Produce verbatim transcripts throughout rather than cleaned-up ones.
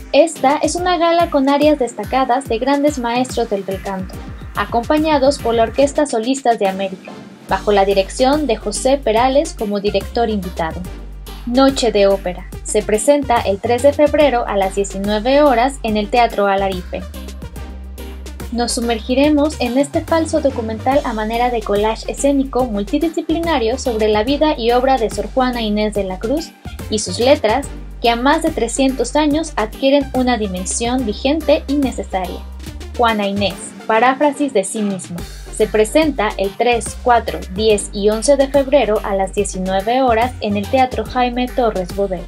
Esta es una gala con arias destacadas de grandes maestros del bel canto, acompañados por la Orquesta Solistas de América, bajo la dirección de José Perales como director invitado. Noche de Ópera. Se presenta el tres de febrero a las diecinueve horas en el Teatro Alarife. Nos sumergiremos en este falso documental a manera de collage escénico multidisciplinario sobre la vida y obra de Sor Juana Inés de la Cruz y sus letras, que a más de trescientos años adquieren una dimensión vigente y necesaria. Juana Inés, paráfrasis de sí misma. Se presenta el tres, cuatro, diez y once de febrero a las diecinueve horas en el Teatro Jaime Torres Bodet.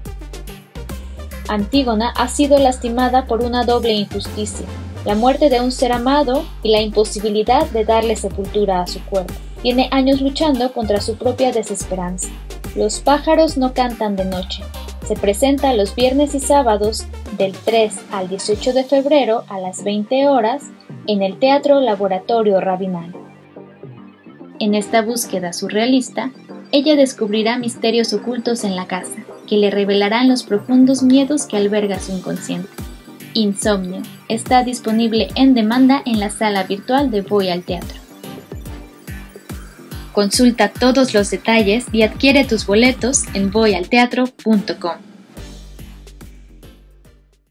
Antígona ha sido lastimada por una doble injusticia, la muerte de un ser amado y la imposibilidad de darle sepultura a su cuerpo. Tiene años luchando contra su propia desesperanza. Los pájaros no cantan de noche. Se presenta los viernes y sábados del tres al dieciocho de febrero a las veinte horas en el Teatro Laboratorio Rabinal. En esta búsqueda surrealista, ella descubrirá misterios ocultos en la casa, que le revelarán los profundos miedos que alberga su inconsciente. Insomnio está disponible en demanda en la sala virtual de Voy al Teatro. Consulta todos los detalles y adquiere tus boletos en voy al teatro punto com.